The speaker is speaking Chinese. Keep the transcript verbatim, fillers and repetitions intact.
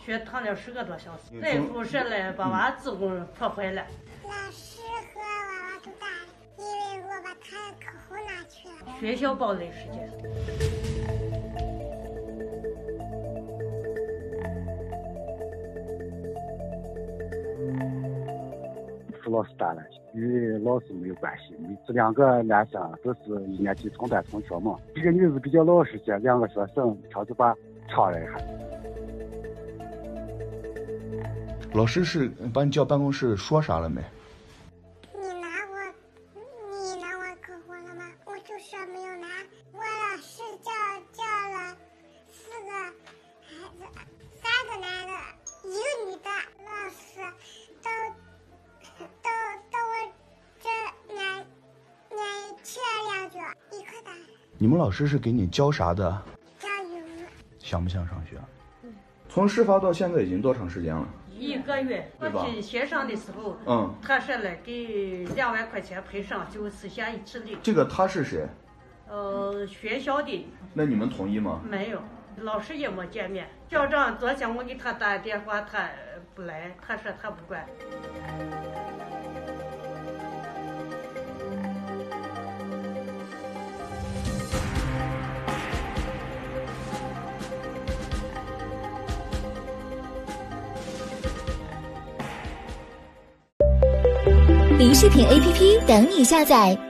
学躺了十个多小时，再辐射了，把娃子宫破坏了。 老师和娃娃都打，因为我把他课后拿去了。 学校暴力事件。 扶老师打了，与老师没有关系。这两个男生都是一年级同班同学嘛。一个女子比较老实些，两个学生他就把吵了一下。 老师是把你叫办公室说啥了没？ 你拿我，你拿我课后了吗？我就说没有拿。我老师叫叫了四个孩子，三个男的，一个女的。老师都都都我这年年踢了两脚，一块打。 你们老师是给你教啥的？ 教英语。 想不想上学？嗯。从事发到现在已经多长时间了？ 一个月，我去协商的时候， 嗯， 他说了给两万块钱赔偿，九次险一次零。 这个他是谁？ 呃，学校的。 那你们同意吗？ 没有，老师也没见面。校长昨天我给他打电话，他不来，他说他不管。 零视频 A P P 等你下载。